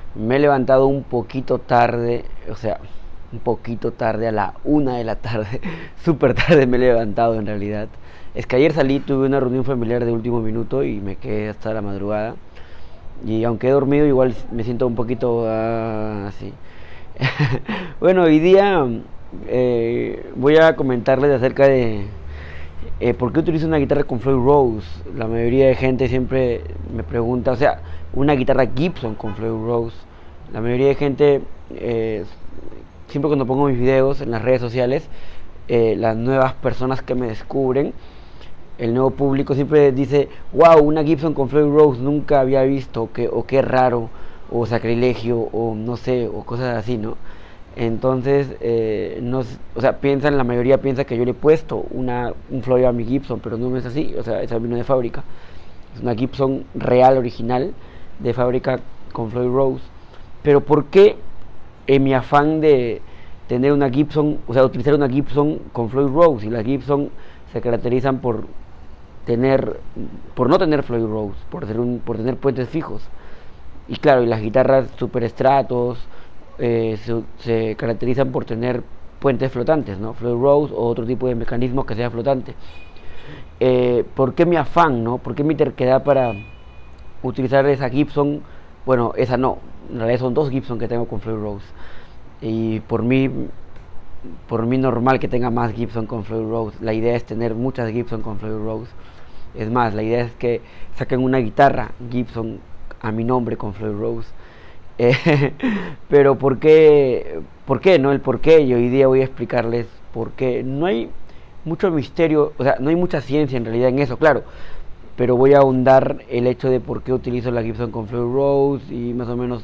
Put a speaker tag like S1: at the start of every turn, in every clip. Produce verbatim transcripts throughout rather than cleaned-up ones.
S1: Me he levantado un poquito tarde, o sea, un poquito tarde, a la una de la tarde. Súper tarde me he levantado en realidad. Es que ayer salí, tuve una reunión familiar de último minuto y me quedé hasta la madrugada. Y aunque he dormido, igual me siento un poquito ah, así. Bueno, hoy día eh, voy a comentarles acerca de eh, por qué utilizo una guitarra con Floyd Rose. La mayoría de gente siempre me pregunta, o sea, una guitarra Gibson con Floyd Rose. La mayoría de gente, eh, siempre cuando pongo mis videos en las redes sociales, eh, las nuevas personas que me descubren, el nuevo público siempre dice, wow, una Gibson con Floyd Rose nunca había visto, que, o qué raro, o sacrilegio, o no sé, o cosas así, ¿no? Entonces, eh, no, o sea, piensan, la mayoría piensa que yo le he puesto una, un Floyd a mi Gibson, pero no es así, o sea, esa vino de fábrica. Es una Gibson real, original, de fábrica con Floyd Rose. Pero ¿por qué en mi afán de tener una Gibson, o sea, utilizar una Gibson con Floyd Rose? Y las Gibson se caracterizan por tener, por no tener Floyd Rose, por, ser un, por tener puentes fijos. Y claro, y las guitarras super estratos eh, se, se caracterizan por tener puentes flotantes, ¿no? Floyd Rose o otro tipo de mecanismo que sea flotante. Eh, ¿Por qué mi afán, no? ¿Por qué mi terquedad para utilizar esa Gibson? Bueno, esa no, en realidad son dos Gibson que tengo con Floyd Rose. Y por mí, por mí normal que tenga más Gibson con Floyd Rose. La idea es tener muchas Gibson con Floyd Rose. Es más, la idea es que saquen una guitarra Gibson a mi nombre con Floyd Rose. Eh, pero ¿por qué? ¿Por qué? No el por qué. Y hoy día voy a explicarles por qué. No hay mucho misterio, o sea, no hay mucha ciencia en realidad en eso, claro. Pero voy a ahondar el hecho de por qué utilizo la Gibson con Floyd Rose y más o menos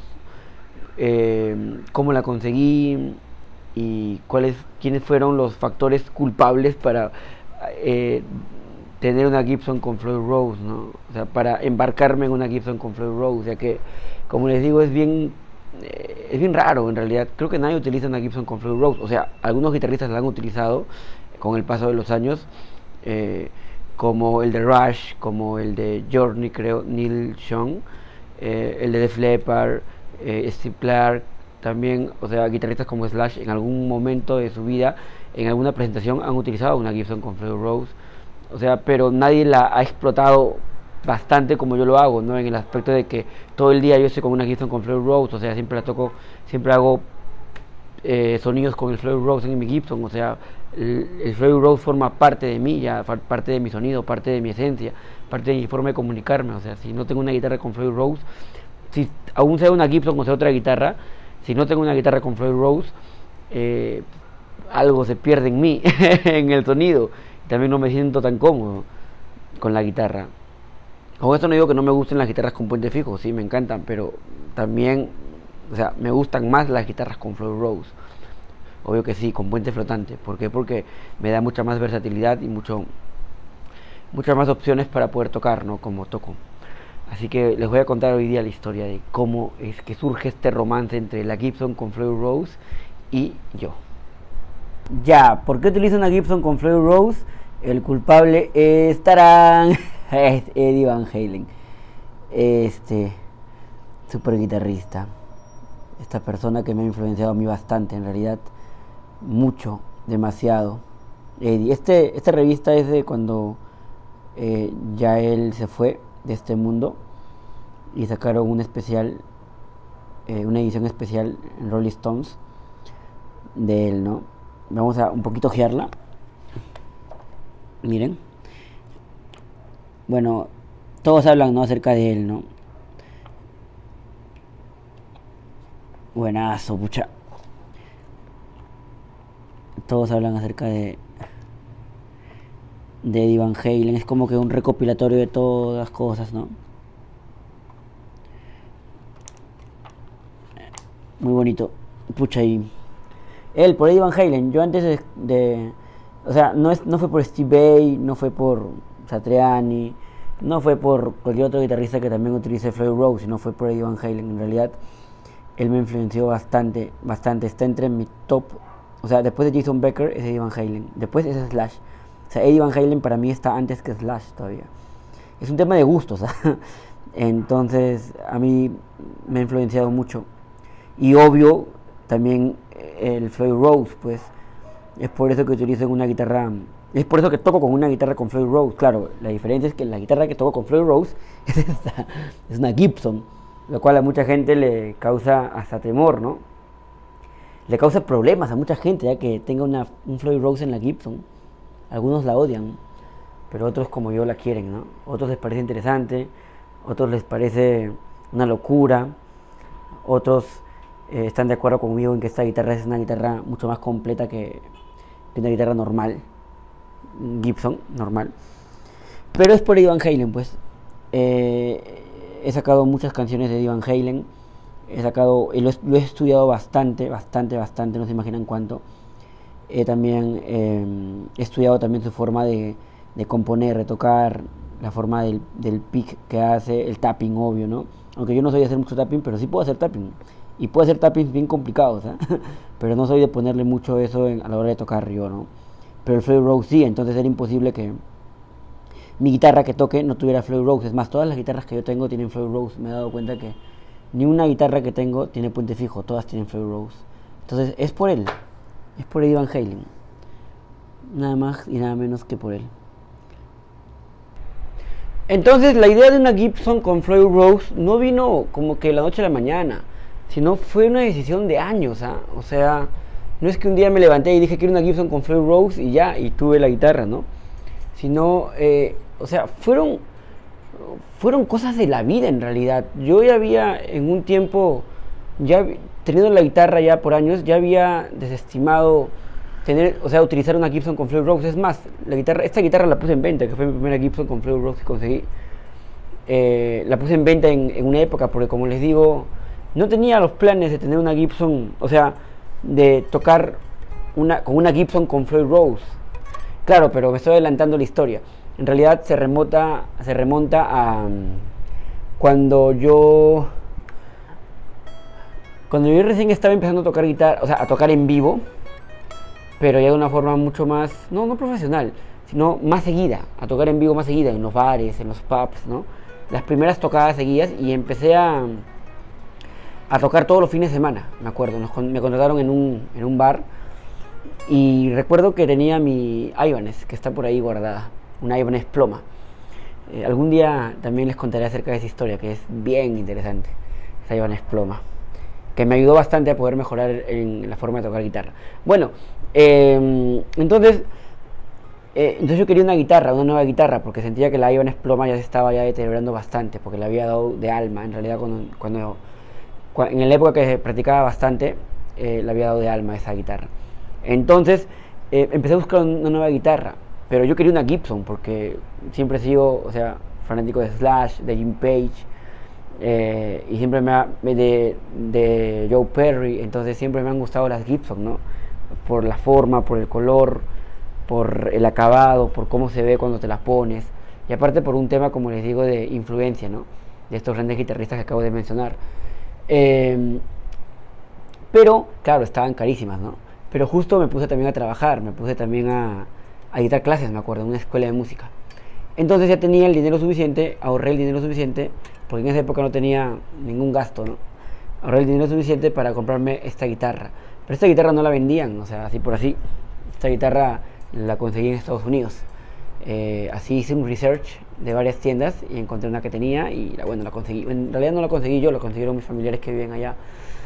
S1: eh, cómo la conseguí y cuáles, quiénes fueron los factores culpables para eh, tener una Gibson con Floyd Rose, ¿no? O sea, para embarcarme en una Gibson con Floyd Rose, ya que, como les digo, es bien, eh, es bien raro en realidad. Creo que nadie utiliza una Gibson con Floyd Rose. O sea, algunos guitarristas la han utilizado con el paso de los años, eh, como el de Rush, como el de Journey, creo, Neil Young, eh, el de Def Leppard, eh, Steve Clark, también, o sea, guitarristas como Slash en algún momento de su vida, en alguna presentación han utilizado una Gibson con Floyd Rose. O sea, pero nadie la ha explotado bastante como yo lo hago, ¿no? En el aspecto de que todo el día yo estoy con una Gibson con Floyd Rose, o sea, siempre la toco, siempre hago eh, sonidos con el Floyd Rose en mi Gibson, o sea, el, el Floyd Rose forma parte de mí, ya parte de mi sonido, parte de mi esencia, parte de mi forma de comunicarme. O sea, si no tengo una guitarra con Floyd Rose, si aún sea una Gibson o sea otra guitarra, si no tengo una guitarra con Floyd Rose, eh, algo se pierde en mí, en el sonido. También no me siento tan cómodo con la guitarra. Con esto no digo que no me gusten las guitarras con puente fijo, sí, me encantan, pero también, o sea, me gustan más las guitarras con Floyd Rose. Obvio que sí, con puente flotante. ¿Por qué? Porque me da mucha más versatilidad y mucho, muchas más opciones para poder tocar, ¿no? Como toco. Así que les voy a contar hoy día la historia de cómo es que surge este romance entre la Gibson con Floyd Rose y yo. Ya, ¿por qué utilizo una Gibson con Floyd Rose? El culpable es Tarán, es Eddie Van Halen. Este super guitarrista. Esta persona que me ha influenciado a mí bastante, en realidad, mucho, demasiado. Eddie. Este, esta revista es de cuando eh, ya él se fue de este mundo y sacaron un especial, eh, una edición especial en Rolling Stones de él, ¿no? Vamos a un poquito ojearla. Miren. Bueno, todos hablan, ¿no?, acerca de él, ¿no? Buenazo, pucha. Todos hablan acerca de de Eddie Van Halen. Es como que un recopilatorio de todas las cosas, ¿no? Muy bonito. Pucha, y él, por Eddie Van Halen. Yo antes de, de o sea, no, es, no fue por Steve Vai, no fue por Satriani, no fue por cualquier otro guitarrista que también utilice Floyd Rose, sino fue por Eddie Van Halen. En realidad, él me influenció bastante, bastante. Está entre mi top, o sea, después de Jason Becker es Eddie Van Halen, después es Slash. O sea, Eddie Van Halen para mí está antes que Slash todavía. Es un tema de gustos, ¿sabes? Entonces, a mí me ha influenciado mucho Y obvio, también el Floyd Rose, pues es por eso que utilizo una guitarra, es por eso que toco con una guitarra con Floyd Rose. Claro, la diferencia es que la guitarra que toco con Floyd Rose es, esta, es una Gibson, lo cual a mucha gente le causa hasta temor, ¿no? Le causa problemas a mucha gente ya que tenga una, un Floyd Rose en la Gibson. Algunos la odian, pero otros como yo la quieren, ¿no? Otros les parece interesante, otros les parece una locura, otros eh, están de acuerdo conmigo en que esta guitarra es una guitarra mucho más completa que, que una guitarra normal, Gibson normal. Pero es por Eddie Van Halen, pues. Eh, he sacado muchas canciones de Eddie Van Halen, he sacado, y lo, he, lo he estudiado bastante, bastante, bastante, no se imaginan cuánto. He también eh, he estudiado también su forma de, de componer, de tocar, la forma del, del pick que hace, el tapping, obvio, ¿no? Aunque yo no soy de hacer mucho tapping, pero sí puedo hacer tapping. Y puedo hacer tappings bien complicados, ¿eh? Pero no soy de ponerle mucho eso en, a la hora de tocar yo, ¿no? Pero el Floyd Rose sí, entonces era imposible que mi guitarra que toque no tuviera Floyd Rose. Es más, todas las guitarras que yo tengo tienen Floyd Rose. Me he dado cuenta que ni una guitarra que tengo tiene puente fijo, todas tienen Floyd Rose. Entonces es por él, es por Eddie Van Halen. Nada más y nada menos que por él. Entonces la idea de una Gibson con Floyd Rose no vino como que la noche a la mañana, sino fue una decisión de años, ¿ah? O sea, no es que un día me levanté y dije quiero una Gibson con Floyd Rose y ya, y tuve la guitarra, ¿no? Sino, eh, o sea, fueron, fueron cosas de la vida en realidad. Yo ya había en un tiempo, ya teniendo la guitarra ya por años, ya había desestimado tener, o sea, utilizar una Gibson con Floyd Rose. Es más, la guitarra, esta guitarra la puse en venta, que fue mi primera Gibson con Floyd Rose que conseguí. Eh, la puse en venta en, en una época porque, como les digo, no tenía los planes de tener una Gibson, o sea, de tocar una, con una Gibson con Floyd Rose. Claro, pero me estoy adelantando la historia. En realidad se remonta, se remonta a um, cuando yo cuando yo recién estaba empezando a tocar guitarra, o sea, a tocar en vivo, pero ya de una forma mucho más, no, no profesional, sino más seguida, a tocar en vivo más seguida, en los bares, en los pubs, ¿no? Las primeras tocadas seguidas, y empecé a, a tocar todos los fines de semana, me acuerdo, nos, me contrataron en un, en un bar, y recuerdo que tenía mi Ibanez, que está por ahí guardada, una Ibanez Ploma. Eh, algún día también les contaré acerca de esa historia, que es bien interesante, esa Ibanez Ploma, que me ayudó bastante a poder mejorar en la forma de tocar guitarra. Bueno, eh, entonces, eh, entonces yo quería una guitarra, una nueva guitarra, porque sentía que la Ibanez Ploma ya se estaba ya deteriorando bastante, porque la había dado de alma, en realidad cuando, cuando, cuando en la época que practicaba bastante, eh, le había dado de alma esa guitarra. Entonces, eh, empecé a buscar una nueva guitarra, pero yo quería una Gibson, porque siempre he sido, o sea, fanático de Slash, de Jim Page, Eh, y siempre me ha, de, de Joe Perry, entonces siempre me han gustado las Gibson, ¿no? Por la forma, por el color, por el acabado, por cómo se ve cuando te las pones, y aparte por un tema, como les digo, de influencia, ¿no? De estos grandes guitarristas que acabo de mencionar. Eh, pero, claro, estaban carísimas, ¿no? Pero justo me puse también a trabajar, me puse también a, a dictar clases, me acuerdo, en una escuela de música. Entonces ya tenía el dinero suficiente, ahorré el dinero suficiente, porque en esa época no tenía ningún gasto, ¿no? Ahorré el dinero suficiente para comprarme esta guitarra. Pero esta guitarra no la vendían, o sea, así por así. Esta guitarra la conseguí en Estados Unidos. Eh, así hice un research de varias tiendas y encontré una que tenía y la, bueno, la conseguí. En realidad no la conseguí yo, la consiguieron mis familiares que viven allá.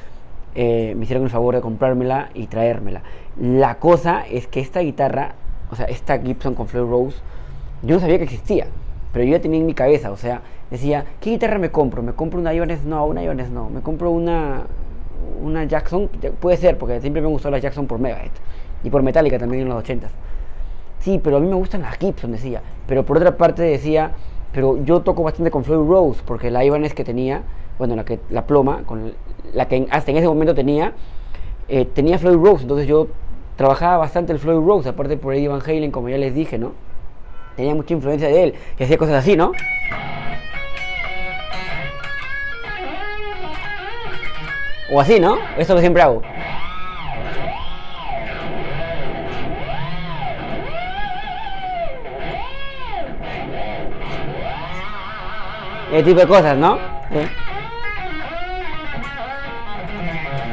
S1: Eh, me hicieron el favor de comprármela y traérmela. La cosa es que esta guitarra, o sea, esta Gibson con Floyd Rose, yo no sabía que existía, pero yo ya tenía en mi cabeza, o sea, decía, ¿qué guitarra me compro? ¿Me compro una Ibanez? No, una Ibanez no. ¿Me compro una, una Jackson? Puede ser, porque siempre me gustó la Jackson por Megadeth y por Metallica también en los ochentas. Sí, pero a mí me gustan las Gibson, decía. Pero por otra parte decía, pero yo toco bastante con Floyd Rose, porque la Ibanez que tenía, bueno, la, que, la Ploma, con la que hasta en ese momento tenía, eh, tenía Floyd Rose, entonces yo trabajaba bastante el Floyd Rose, aparte por Eddie Van Halen, como ya les dije, ¿no? Tenía mucha influencia de él, que hacía cosas así, ¿no? O así, ¿no? Eso es lo que siempre hago. Ese tipo de cosas, ¿no? Sí.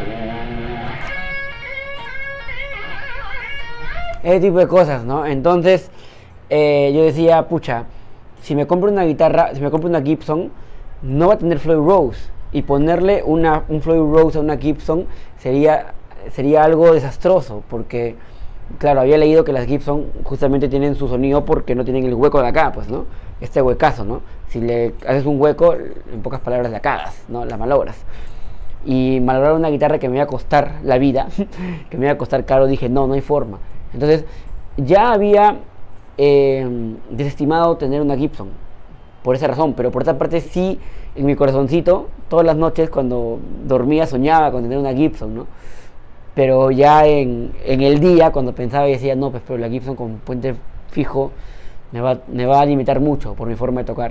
S1: ese tipo de cosas, ¿no? Entonces eh, yo decía, pucha, si me compro una guitarra, si me compro una Gibson, no va a tener Floyd Rose, y ponerle una, un Floyd Rose a una Gibson sería, sería algo desastroso, porque, claro, había leído que las Gibson justamente tienen su sonido porque no tienen el hueco de acá, pues, ¿no? Este huecazo, ¿no? Si le haces un hueco, en pocas palabras la cagas, ¿no? La malogras. Y malograr una guitarra que me iba a costar la vida, que me iba a costar caro, dije, no, no hay forma. Entonces, ya había eh, desestimado tener una Gibson, por esa razón, pero por otra parte sí, en mi corazoncito, todas las noches cuando dormía soñaba con tener una Gibson, ¿no? Pero ya en, en el día, cuando pensaba y decía, no, pues pero la Gibson con puente fijo me va, me va a limitar mucho por mi forma de tocar.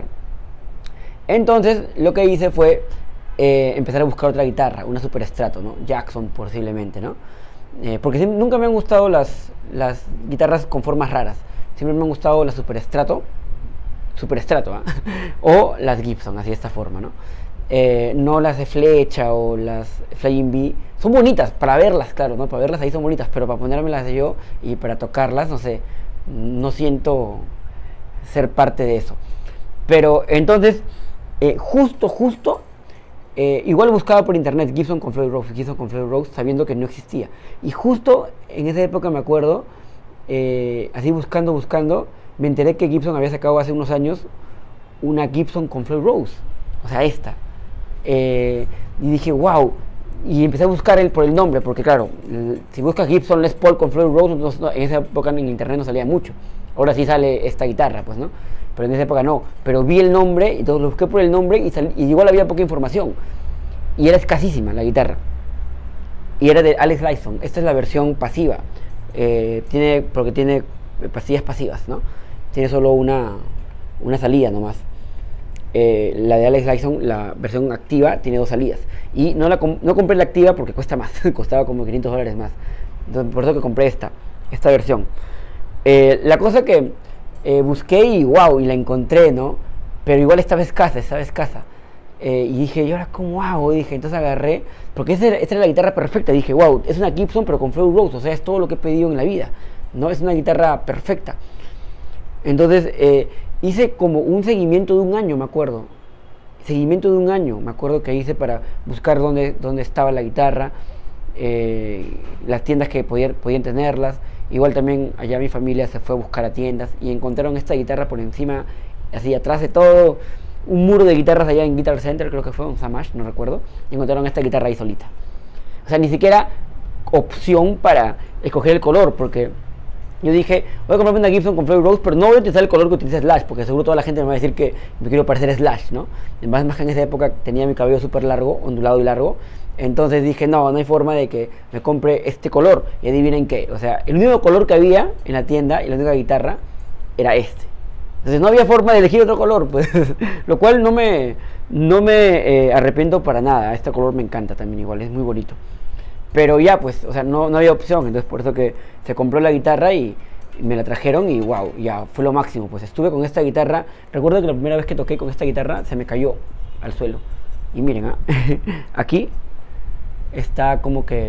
S1: Entonces, lo que hice fue eh, empezar a buscar otra guitarra, una Super Strato, ¿no? Jackson posiblemente, ¿no? Eh, porque siempre, nunca me han gustado las, las guitarras con formas raras. Siempre me han gustado las Super Strato, Super Strato, ¿eh? O las Gibson, así de esta forma, ¿no? Eh, no las de flecha o las Flying V. Son bonitas para verlas, claro, ¿no? Para verlas ahí son bonitas, pero para ponérmelas yo y para tocarlas, no sé, no siento ser parte de eso. Pero entonces, eh, justo, justo, eh, igual buscaba por internet Gibson con Floyd Rose, Gibson con Floyd Rose, sabiendo que no existía. Y justo en esa época me acuerdo, eh, así buscando, buscando, me enteré que Gibson había sacado hace unos años una Gibson con Floyd Rose, o sea, esta. Eh, y dije, wow, y empecé a buscar el, por el nombre, porque claro, el, si buscas Gibson Les Paul con Floyd Rose, no, no, en esa época en internet no salía mucho. Ahora sí sale esta guitarra, pues, ¿no? Pero en esa época no. Pero vi el nombre, y entonces lo busqué por el nombre y, sal, y igual había poca información. Y era escasísima la guitarra. Y era de Alex Lifeson. Esta es la versión pasiva. Eh, tiene, porque tiene pastillas pasivas, ¿no? Tiene solo una, una salida nomás. Eh, la de Alex Lifeson, la versión activa, tiene dos salidas. Y no, la, no compré la activa porque cuesta más. Costaba como quinientos dólares más. Entonces, por eso que compré esta, esta versión. Eh, la cosa que eh, busqué y wow, y la encontré, ¿no? Pero igual estaba escasa, estaba escasa. Eh, y dije, ¿y ahora cómo hago? Dije, entonces agarré, porque esta era, esta era la guitarra perfecta. Dije, wow, es una Gibson pero con Floyd Rose, o sea, es todo lo que he pedido en la vida, ¿no? Es una guitarra perfecta. Entonces, eh, hice como un seguimiento de un año, me acuerdo. Seguimiento de un año, me acuerdo que hice para buscar dónde, dónde estaba la guitarra, eh, las tiendas que podían, podían tenerlas. Igual también allá mi familia se fue a buscar a tiendas y encontraron esta guitarra por encima, así atrás de todo, un muro de guitarras allá en Guitar Center, creo que fue, un Samash, no recuerdo, y encontraron esta guitarra ahí solita. O sea, ni siquiera opción para escoger el color, porque yo dije, voy a comprarme una Gibson con Floyd Rose, pero no voy a utilizar el color que utiliza Slash, porque seguro toda la gente me va a decir que me quiero parecer Slash, ¿no? Además, más que en esa época tenía mi cabello súper largo, ondulado y largo. Entonces dije, no, no hay forma de que me compre este color. Y adivinen qué, o sea, el único color que había en la tienda y la única guitarra era este. Entonces no había forma de elegir otro color, pues, lo cual no me, no me eh, arrepiento para nada. Este color me encanta también igual, es muy bonito. Pero ya, pues, o sea, no, no había opción, entonces por eso que se compró la guitarra y me la trajeron y wow, ya fue lo máximo. Pues estuve con esta guitarra, recuerdo que la primera vez que toqué con esta guitarra se me cayó al suelo. Y miren, ¿eh? Aquí está como que,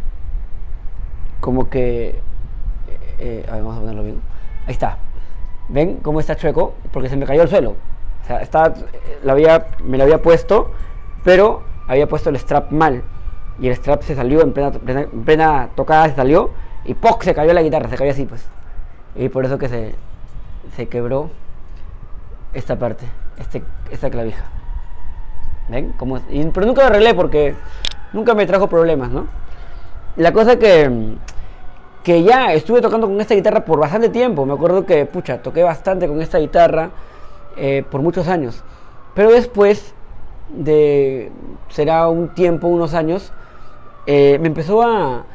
S1: como que, eh, a ver, vamos a ponerlo bien. Ahí está. ¿Ven cómo está chueco? Porque se me cayó al suelo. O sea, está, la había, me la había puesto, pero había puesto el strap mal. Y el strap se salió en plena, plena, en plena tocada, se salió y ¡poc! Se cayó la guitarra, se cayó así, pues. Y por eso que se, se quebró esta parte, este, esta clavija. ¿Ven? Como, y, pero nunca lo arreglé porque nunca me trajo problemas, ¿no? La cosa que, que ya estuve tocando con esta guitarra por bastante tiempo. Me acuerdo que, pucha, toqué bastante con esta guitarra eh, por muchos años. Pero después de, será un tiempo, unos años, eh, me empezó a,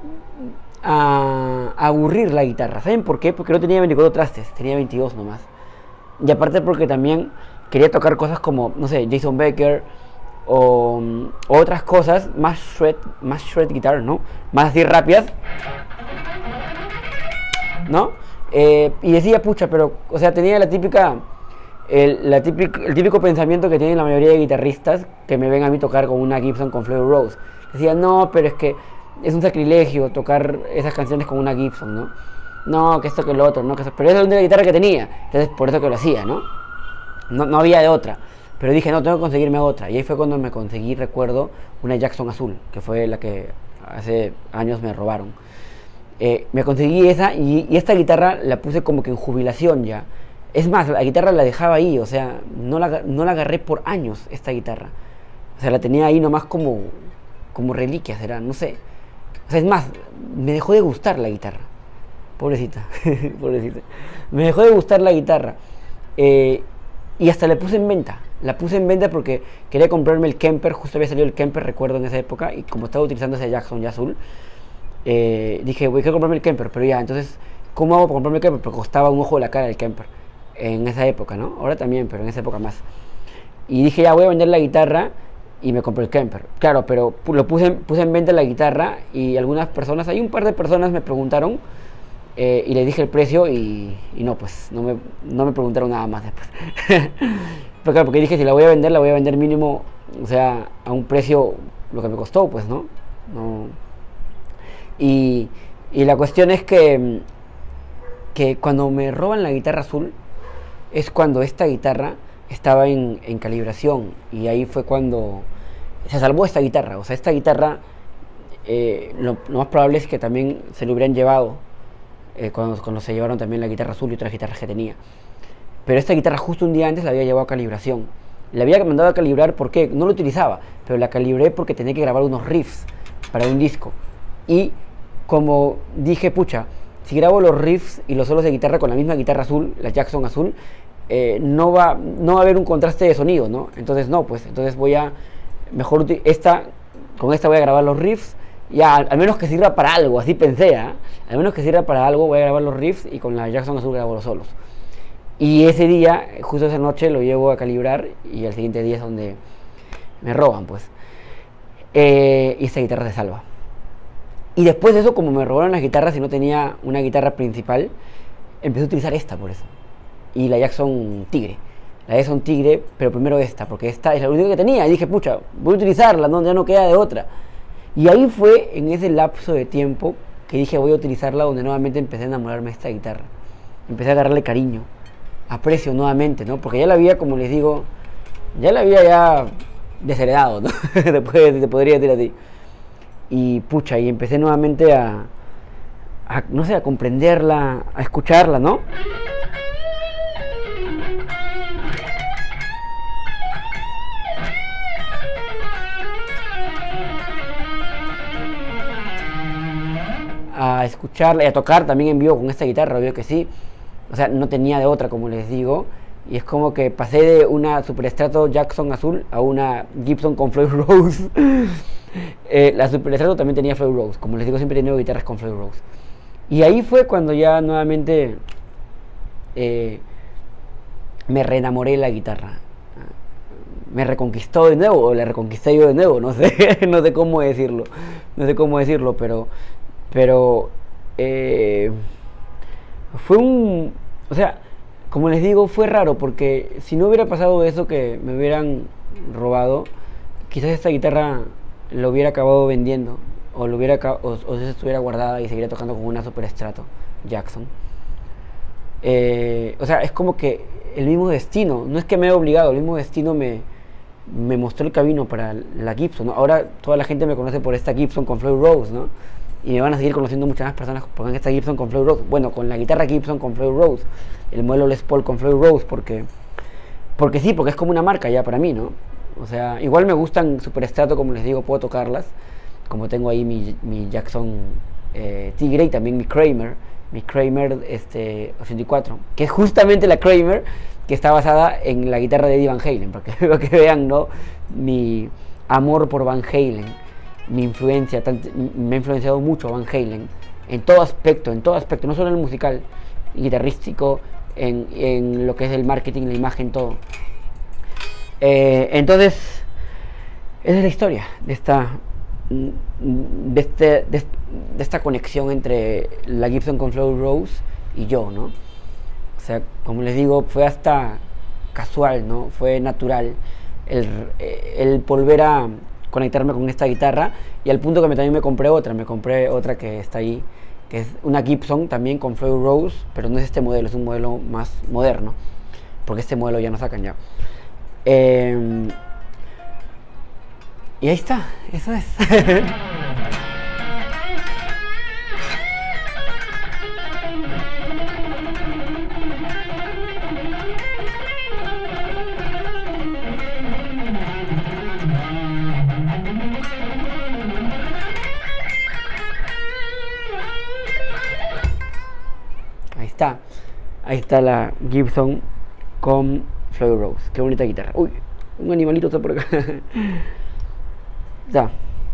S1: a, a aburrir la guitarra. ¿Saben por qué? Porque no tenía veinticuatro trastes, tenía veintidós nomás. Y aparte porque también quería tocar cosas como, no sé, Jason Becker o, o otras cosas más shred, más shred guitar, ¿no? Más así rápidas, ¿no? Eh, y decía, pucha, pero, o sea, tenía la típica, el, la típica, el típico pensamiento que tienen la mayoría de guitarristas que me ven a mí tocar con una Gibson con Floyd Rose. Decía, no, pero es que es un sacrilegio tocar esas canciones con una Gibson, ¿no? no, que esto, que lo otro, no, que eso, pero esa es la única guitarra que tenía, entonces por eso que lo hacía, ¿no? No, no había de otra, pero dije, no, tengo que conseguirme otra, y ahí fue cuando me conseguí, recuerdo, una Jackson azul, que fue la que hace años me robaron. Eh, me conseguí esa, y, y esta guitarra la puse como que en jubilación ya. Es más, la guitarra la dejaba ahí, o sea, no la, no la agarré por años, esta guitarra. O sea, la tenía ahí nomás como, como reliquia, será, no sé. O sea, es más, me dejó de gustar la guitarra. Pobrecita, pobrecita. Me dejó de gustar la guitarra. Eh, y hasta la puse en venta. La puse en venta porque quería comprarme el Kemper. Justo había salido el Kemper, recuerdo, en esa época. Y como estaba utilizando ese Jackson ya azul, eh, dije, voy a comprarme el Kemper. Pero ya, entonces, ¿cómo hago para comprarme el Kemper? Porque costaba un ojo de la cara el Kemper. En esa época, ¿no? Ahora también, pero en esa época más. Y dije, ya, voy a vender la guitarra. Y me compré el Kemper. Claro, pero lo puse, puse en venta la guitarra. Y algunas personas, hay un par de personas me preguntaron. Eh, y le dije el precio y, y no, pues no me, no me preguntaron nada más después. Pero claro, porque dije, si la voy a vender, la voy a vender mínimo, o sea, a un precio, lo que me costó, pues, ¿no? no. Y, y la cuestión es que, que cuando me roban la guitarra azul, es cuando esta guitarra estaba en, en calibración. Y ahí fue cuando se salvó esta guitarra. O sea, esta guitarra, eh, lo, lo más probable es que también se lo hubieran llevado. Eh, cuando, cuando se llevaron también la guitarra azul y otras guitarras que tenía. Pero esta guitarra justo un día antes la había llevado a calibración. La había mandado a calibrar porque no lo utilizaba, pero la calibré porque tenía que grabar unos riffs para un disco. Y como dije, pucha, si grabo los riffs y los solos de guitarra con la misma guitarra azul, la Jackson azul, eh, no, va, no va a haber un contraste de sonido, ¿no? Entonces no, pues, entonces voy a, mejor esta, con esta voy a grabar los riffs. Ya, al, al menos que sirva para algo, así pensé, ¿eh? Al menos que sirva para algo, voy a grabar los riffs y con la Jackson azul grabo los solos. Y ese día, justo esa noche, lo llevo a calibrar y al siguiente día es donde me roban, pues. Eh, y esta guitarra se salva. Y después de eso, como me robaron las guitarras y no tenía una guitarra principal, empecé a utilizar esta por eso. Y la Jackson Tigre. La Jackson Tigre, pero primero esta, porque esta es la única que tenía. Y dije, pucha, voy a utilizarla, no, ya no queda de otra. Y ahí fue en ese lapso de tiempo que dije voy a utilizarla, donde nuevamente empecé a enamorarme de esta guitarra. Empecé a agarrarle cariño, aprecio nuevamente, ¿no? Porque ya la había, como les digo, ya la había ya desheredado, ¿no? Después te podría decir así. Y pucha, y empecé nuevamente a, a, no sé, a comprenderla, a escucharla, ¿no? A escucharla y a tocar también en vivo con esta guitarra, obvio que sí. O sea, no tenía de otra, como les digo. Y es como que pasé de una Super Strato Jackson azul a una Gibson con Floyd Rose. eh, la Super Strato también tenía Floyd Rose. Como les digo, siempre he tenido guitarras con Floyd Rose. Y ahí fue cuando ya nuevamente eh, me reenamoré de la guitarra. Me reconquistó de nuevo, o la reconquisté yo de nuevo, no sé, no sé cómo decirlo. No sé cómo decirlo, pero... Pero eh, fue un... O sea, como les digo, fue raro porque si no hubiera pasado eso que me hubieran robado, quizás esta guitarra lo hubiera acabado vendiendo o lo hubiera o, o se estuviera guardada y seguiría tocando con una Super Strato Jackson. Eh, o sea, es como que el mismo destino, no es que me haya obligado, el mismo destino me, me mostró el camino para la Gibson, ¿no? Ahora toda la gente me conoce por esta Gibson con Floyd Rose, ¿no? Y me van a seguir conociendo muchas más personas con esta Gibson con Floyd Rose. Bueno, con la guitarra Gibson con Floyd Rose, el modelo Les Paul con Floyd Rose, porque porque sí, porque es como una marca ya para mí, ¿no? O sea, igual me gustan Super Strato, como les digo, puedo tocarlas, como tengo ahí mi, mi Jackson eh, Tigre y también mi Kramer, mi Kramer este, ochenta y cuatro, que es justamente la Kramer que está basada en la guitarra de Eddie Van Halen, para que, para que vean, ¿no? Mi amor por Van Halen. Mi influencia, me ha influenciado mucho Van Halen, en todo aspecto, en todo aspecto, no solo en el musical, guitarrístico, en, en lo que es el marketing, la imagen, todo. Eh, entonces, esa es la historia de esta, de, este, de, de esta conexión entre la Gibson con Floyd Rose y yo, ¿no? O sea, como les digo, fue hasta casual, ¿no? Fue natural el, el volver a conectarme con esta guitarra, y al punto que me, también me compré otra, me compré otra que está ahí que es una Gibson también con Floyd Rose, pero no es este modelo, es un modelo más moderno, porque este modelo ya no sacan ya. Eh, y ahí está, eso es. Ahí está, ahí está la Gibson con Floyd Rose. Qué bonita guitarra. Uy, un animalito está por acá. Ya.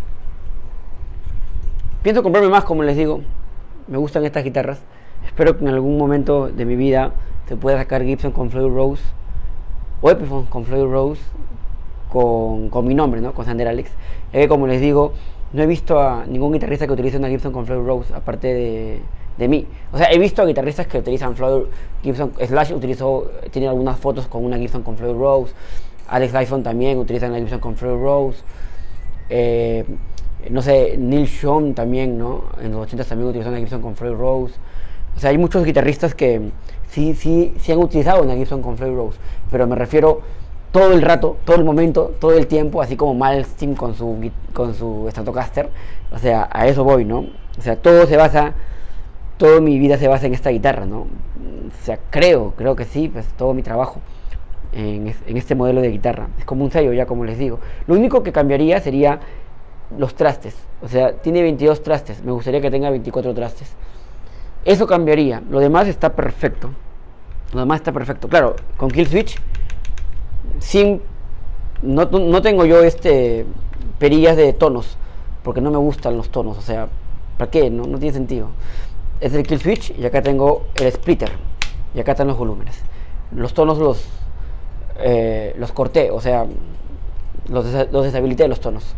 S1: Pienso comprarme más, como les digo. Me gustan estas guitarras. Espero que en algún momento de mi vida se pueda sacar Gibson con Floyd Rose o Epiphone con Floyd Rose con, con mi nombre, ¿no? Con Sander Alex. Ya que, como les digo, no he visto a ningún guitarrista que utilice una Gibson con Floyd Rose aparte de, de mí. O sea, he visto a guitarristas que utilizan Floyd Gibson. Slash utilizó, tiene algunas fotos con una Gibson con Floyd Rose. Alex Lifeson también utiliza una Gibson con Floyd Rose. Eh, no sé, Neil Schon también, ¿no? En los ochentas también utilizó una Gibson con Floyd Rose. O sea, hay muchos guitarristas que sí, sí, sí han utilizado una Gibson con Floyd Rose, pero me refiero todo el rato, todo el momento, todo el tiempo, así como Malmsteen con su, con su Stratocaster. O sea, a eso voy, ¿no? O sea, todo se basa, toda mi vida se basa en esta guitarra, ¿no? O sea, creo, creo que sí, pues todo mi trabajo en, en este modelo de guitarra. Es como un sello, ya como les digo. Lo único que cambiaría sería los trastes. O sea, tiene veintidós trastes, me gustaría que tenga veinticuatro trastes. Eso cambiaría, lo demás está perfecto. Lo demás está perfecto. Claro, con Kill Switch, sin, no, no tengo yo este perillas de tonos, porque no me gustan los tonos. O sea, ¿para qué? No, no tiene sentido. Es el Kill Switch y acá tengo el splitter. Y acá están los volúmenes. Los tonos los, eh, los corté, o sea, los, des los deshabilité los tonos.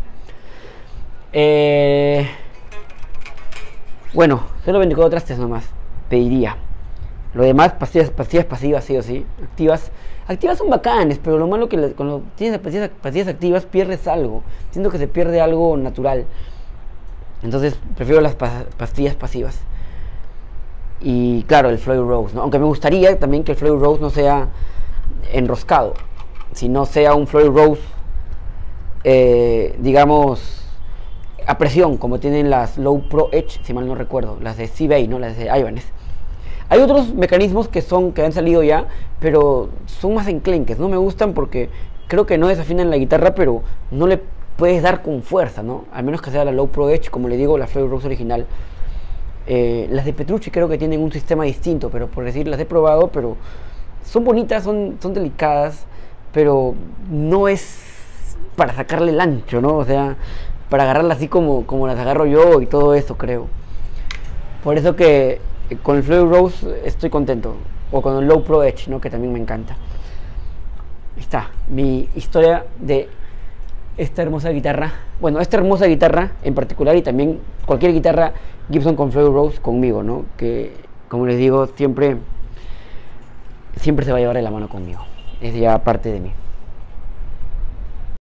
S1: Eh... Bueno, solo veinticuatro trastes nomás pediría. Lo demás, pastillas, pastillas pasivas, sí o sí. Activas. Activas son bacanes, pero lo malo que cuando tienes pastillas, pastillas activas pierdes algo. Siento que se pierde algo natural. Entonces prefiero las pa pastillas pasivas. Y claro, el Floyd Rose, ¿no? Aunque me gustaría también que el Floyd Rose no sea enroscado, sino sea un Floyd Rose, eh, digamos, a presión, como tienen las Low Pro Edge, si mal no recuerdo, las de C-Bay, ¿no? Las de Ibanez. Hay otros mecanismos que son que han salido ya, pero son más enclenques. No me gustan porque creo que no desafinan la guitarra, pero no le puedes dar con fuerza, ¿no? Al menos que sea la Low Pro Edge, como le digo, la Floyd Rose original. Eh, las de Petrucci creo que tienen un sistema distinto, pero por decir, las he probado, pero son bonitas, son, son delicadas, pero no es para sacarle el ancho, ¿no? O sea, para agarrarla así como, como las agarro yo y todo eso, creo. Por eso que con el Floyd Rose estoy contento. O con el Low Pro Edge, ¿no? Que también me encanta. Ahí está, mi historia de esta hermosa guitarra. Bueno, esta hermosa guitarra en particular, y también cualquier guitarra Gibson con Floyd Rose conmigo, ¿no? Que, como les digo, siempre, siempre se va a llevar de la mano conmigo. Es ya parte de mí.